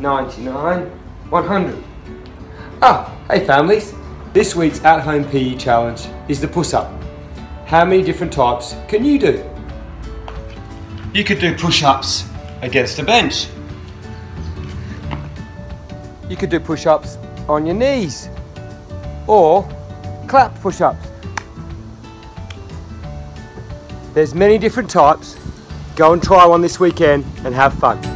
99, 100. Ah, hey families. This week's at-home PE challenge is the push-up. How many different types can you do? You could do push-ups against a bench. You could do push-ups on your knees. Or clap push-ups. There's many different types. Go and try one this weekend and have fun.